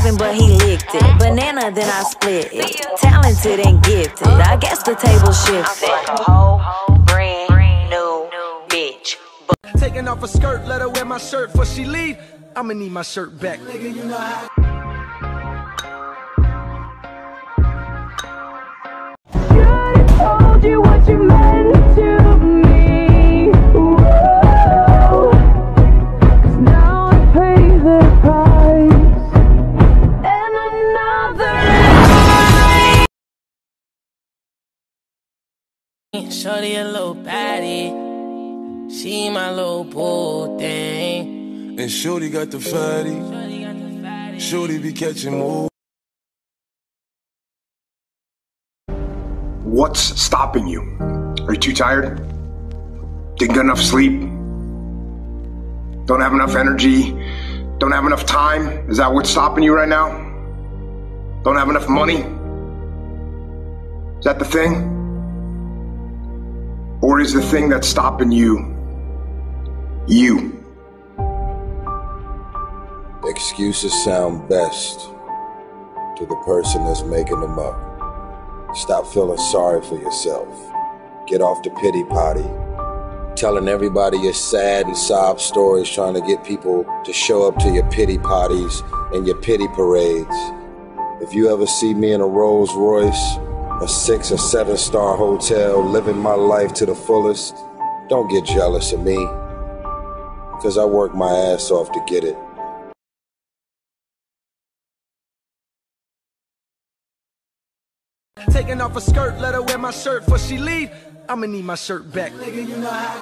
nothing, but he licked it. Banana, then I split it. Talented and gifted. I guess the table shifted. I'm like a whole brand new bitch. Taking off a skirt, let her wear my shirt before she leave. I'ma need my shirt back. Nigga, you know how. Should've told you what you meant to me. Whoa. 'Cause now I pay the price. And another Shorty a little baddie, she my little boo thing. And Shorty got the fatty, Shorty be catching moves. What's stopping you? Are you too tired? Didn't get enough sleep? Don't have enough energy? Don't have enough time? Is that what's stopping you right now? Don't have enough money? Is that the thing? Or is the thing that's stopping you, you? Excuses sound best to the person that's making them up. Stop feeling sorry for yourself. Get off the pity potty. Telling everybody your sad and sob stories, trying to get people to show up to your pity potties and your pity parades. If you ever see me in a Rolls Royce, a 6 or 7-star hotel, living my life to the fullest, don't get jealous of me, because I work my ass off to get it. Taking off a skirt, let her wear my shirt before she leave. I'ma need my shirt back. Nigga, you know how.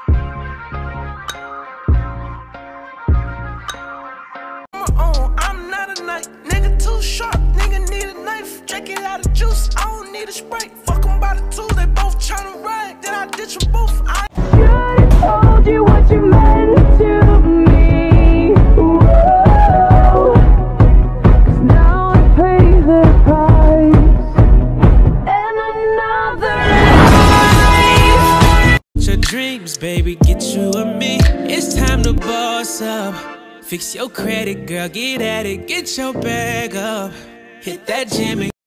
I'm not a knight, nigga too sharp, nigga need a knife. Drink it out of juice, I don't need a Sprite. Fuck them by the two, they both tryna ride. Then I ditch them both. should've told you what you meant to me. Whoa. 'Cause now I pay the price. And another life. Your dreams, baby, get you and me. It's time to boss up. Fix your credit, girl, get at it. Get your bag up. Hit that gym and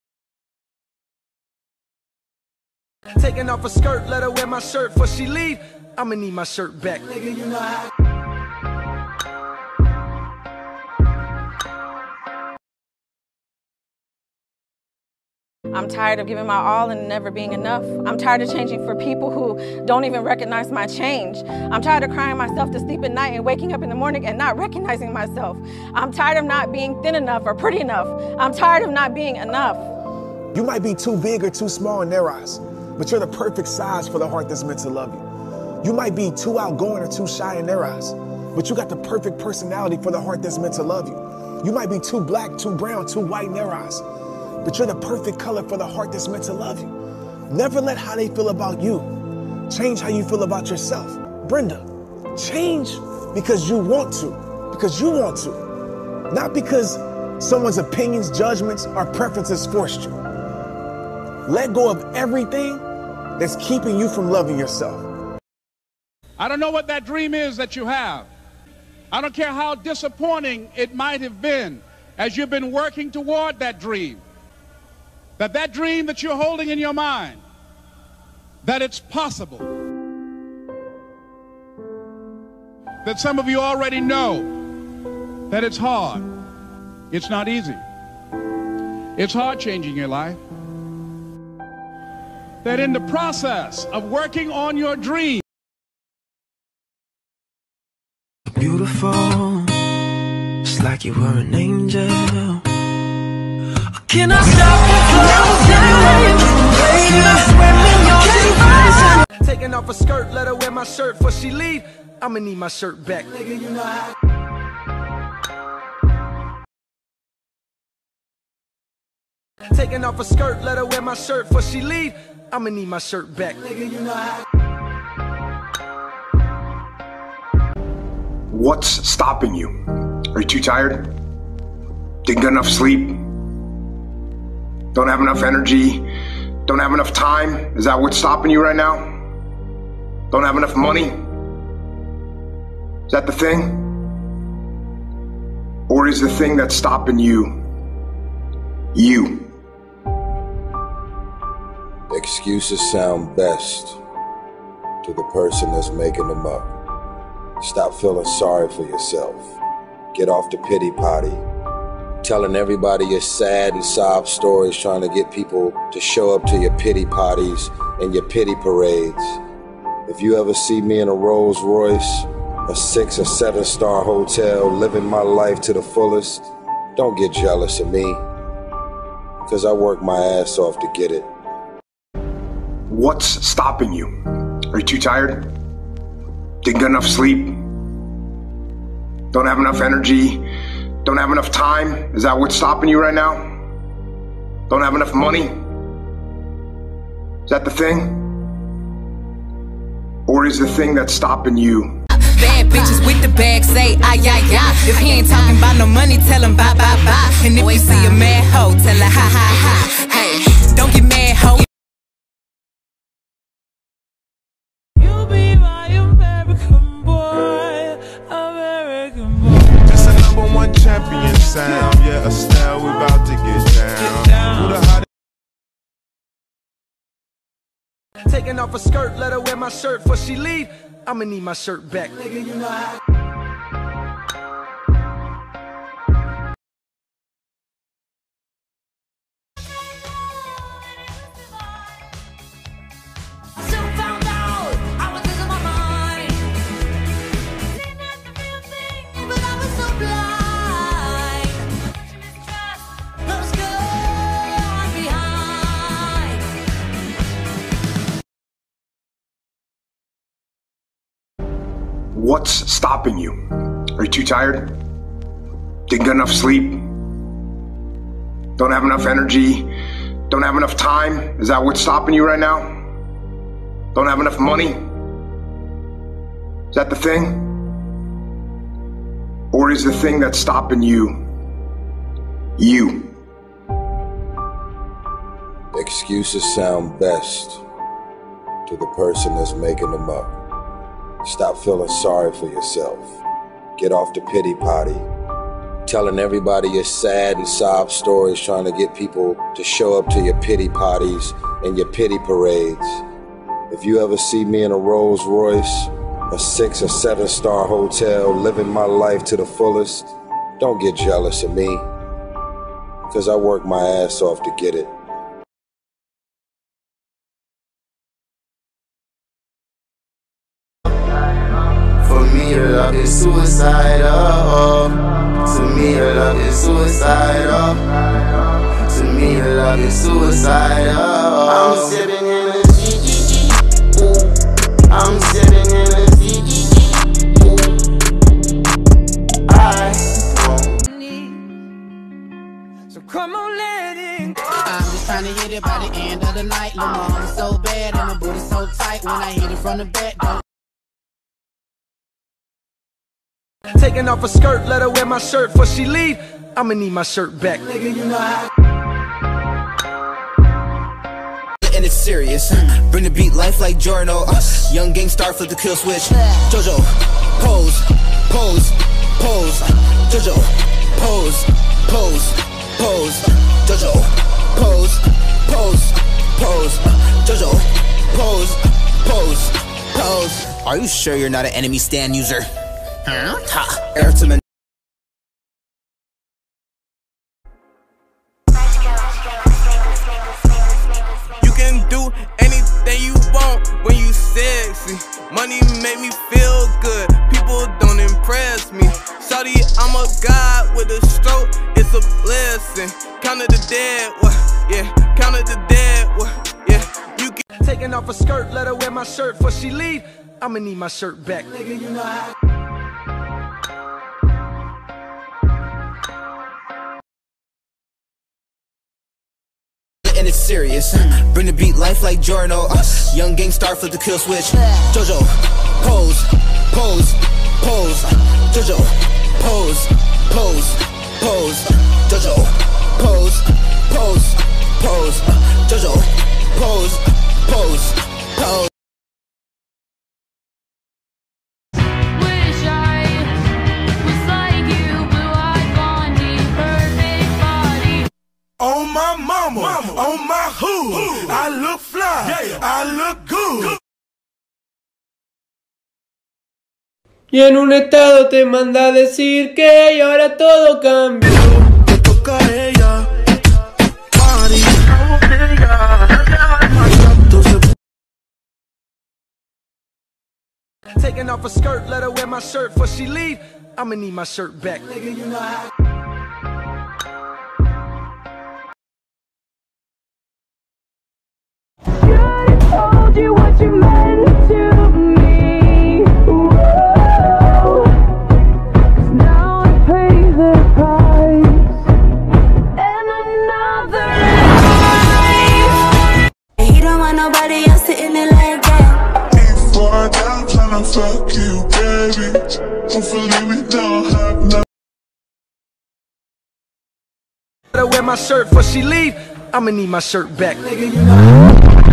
Taking off a skirt, let her wear my shirt before she leave. I'ma need my shirt back. Nigga, you know how. I'm tired of giving my all and never being enough. I'm tired of changing for people who don't even recognize my change. I'm tired of crying myself to sleep at night and waking up in the morning and not recognizing myself. I'm tired of not being thin enough or pretty enough. I'm tired of not being enough. You might be too big or too small in their eyes, but you're the perfect size for the heart that's meant to love you. You might be too outgoing or too shy in their eyes, but you got the perfect personality for the heart that's meant to love you. You might be too black, too brown, too white in their eyes, but you're the perfect color for the heart that's meant to love you. Never let how they feel about you change how you feel about yourself. Brenda, change because you want to, not because someone's opinions, judgments, or preferences forced you. Let go of everything that's keeping you from loving yourself. I don't know what that dream is that you have. I don't care how disappointing it might have been as you've been working toward that dream. That dream that you're holding in your mind, that it's possible. That some of you already know that it's hard. It's not easy. It's hard changing your life. That in the process of working on your dream, beautiful, it's like you were an angel. Can I stop the Taking off a skirt, let her wear my shirt before she leave. I'ma need my shirt back. Nigga, you know how. Taking off a skirt, let her wear my shirt before she leave. I'ma need my shirt back. Nigga, you know how. What's stopping you? Are you too tired? Didn't get enough sleep? Don't have enough energy? Don't have enough time? Is that what's stopping you right now? Don't have enough money? Is that the thing? Or is the thing that's stopping you, You. Excuses sound best to the person that's making them up. Stop feeling sorry for yourself. Get off the pity potty. Telling everybody your sad and sob stories, trying to get people to show up to your pity parties and your pity parades. If you ever see me in a Rolls Royce, a 6 or 7 star hotel, living my life to the fullest, don't get jealous of me, because I work my ass off to get it. What's stopping you? Are you too tired? Didn't get enough sleep? Don't have enough energy? Don't have enough time? Is that what's stopping you right now? Don't have enough money? Is that the thing? Or is the thing that's stopping you? Bad bitches with the bag say ay ay ay. If he ain't talking about no money, tell him bye bye bye. And if you see a mad hoe, tell her ha ha ha. Hey, don't get mad hoe. You be my American boy, American boy. It's a #1 champion sound. Yeah, Estelle, we about to get down. Who the hottest? Taking off a skirt, let her wear my shirt before she leave. I'ma need my shirt back. Nigga, you know how. What's stopping you? Are you too tired? Didn't get enough sleep? Don't have enough energy? Don't have enough time? Is that what's stopping you right now? Don't have enough money? Is that the thing? Or is the thing that's stopping you? You. Excuses sound best to the person that's making them up. Stop feeling sorry for yourself. Get off the pity potty. Telling everybody your sad and sob stories, trying to get people to show up to your pity parties and your pity parades. If you ever see me in a Rolls Royce, a 6 or 7 star hotel, living my life to the fullest, don't get jealous of me, because I work my ass off to get it. Love is suicidal. To me, your love is suicidal. To me, your love is suicidal. I'm sipping in a ZEE. I'm sipping in a ZEE. I won't need. So come on, let it go. I'm just trying to hit it by the end of the night. Lil' mama so bad and my booty so tight. When I hit it from the back, don't. Taking off a skirt, let her wear my shirt before she leave. I'ma need my shirt back. Nigga, you know how. And it's serious. Bring the beat, life like Jorno. Young gang star, flip the kill switch. Jojo, pose, pose, pose. Jojo, pose, pose, pose. Jojo, pose, pose, pose. Jojo, pose, pose, pose. Are you sure you're not an enemy stand user? Ha, air to me. You can do anything you want when you sexy. Money make me feel good. People don't impress me. Shawty, I'm a god with a stroke. It's a blessing. Counted the dead, what? Yeah, counted the dead, what? Yeah, you can. Taking off a skirt, let her wear my shirt before she leave. I'ma need my shirt back. Nigga, you know how. And it's serious. Bring the beat, life like Jorno. Young gang star, flip the kill switch. Jojo, pose, pose, pose. Jojo, pose, pose, pose. Jojo, pose, pose, pose. Jojo, pose, pose, pose. Wish I was like you, blue-eyed, blondie, perfect body. Oh On my mama, on my hood, I look fly, I look good. Y en un estado te manda a decir que y ahora todo cambió. Te toca a ella, party, Taking off a skirt, let her wear my shirt before she leave. I'ma need my shirt back. Nigga, you know how. Should've told you what you meant to me. Whoa. 'Cause now I pay the price. And another life. He don't want nobody else sitting there like that. before I die, I'm tryna fuck you, baby. Hopefully we don't have no. Let her wear my shirt before she leave. I'ma need my shirt back. Nigga, you know.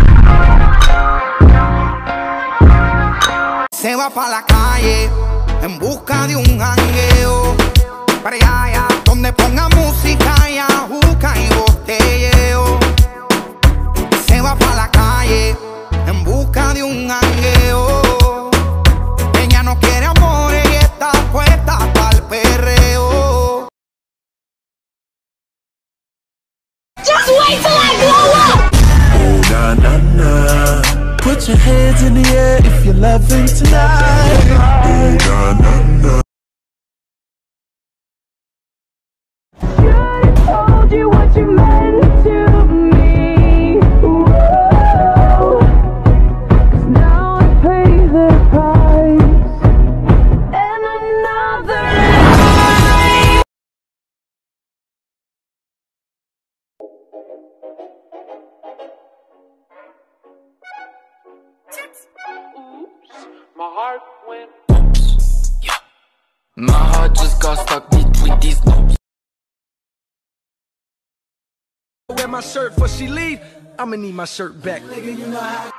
Se va pa' la calle en busca de un jangueo, para allá, donde ponga música y ajuca y botelleo. Se va pa' la calle en busca de un jangueo. Ella no quiere amores y está puesta pa'l perreo. Just wait till I blow up! Oh, na na na. Put your hands in the air if you're loving tonight. Oh, na na na. Should've told you what you meant to me. Whoa. 'Cause now I pay the price. And another life. My heart went oops, yeah. My heart just got stuck between these notes. Wear my shirt before she leave. I'ma need my shirt back. Nigga, you know how.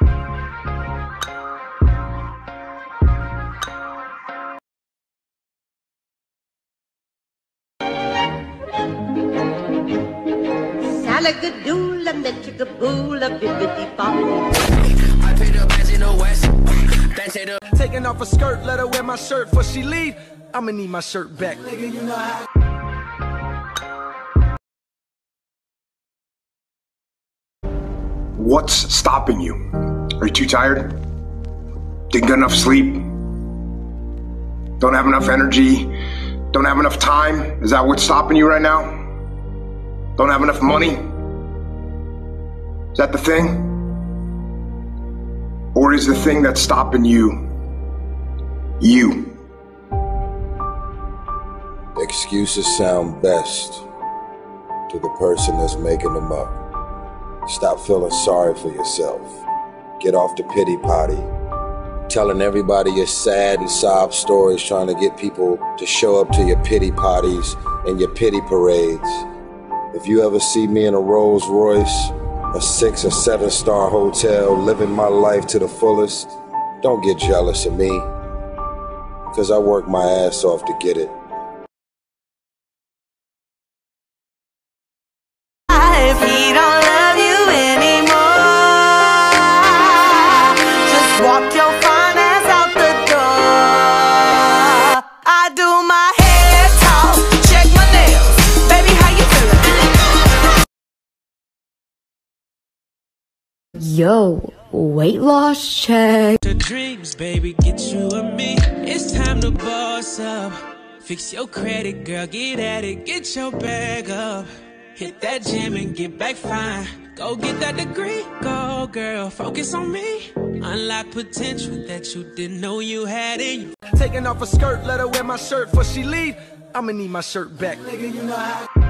Salagadool and the chickabool of bibbidi bop. I paid the bands in the west. Taking off a skirt, let her wear my shirt before she leave. I'ma need my shirt back. Nigga, you know how. What's stopping you? Are you too tired? Didn't get enough sleep? Don't have enough energy? Don't have enough time? Is that what's stopping you right now? Don't have enough money? Is that the thing? Or is the thing that's stopping you, you? Excuses sound best to the person that's making them up. Stop feeling sorry for yourself. Get off the pity potty. Telling everybody your sad and sob stories, trying to get people to show up to your pity potties and your pity parades. If you ever see me in a Rolls Royce, a 6 or 7 star hotel, living my life to the fullest, don't get jealous of me, because I work my ass off to get it. If he don't love you anymore, just walk your fine ass out the door. I do my hair talk, check my nails. Baby, how you feeling? Yo, weight loss check. The dreams, baby, get you and me. It's time to boss up. Fix your credit, girl, get at it, get your bag up. Hit that gym and get back fine. Go get that degree, go girl, focus on me. Unlock potential that you didn't know you had in you. Taking off a skirt, let her wear my shirt before she leave. I'ma need my shirt back. Nigga, you know how.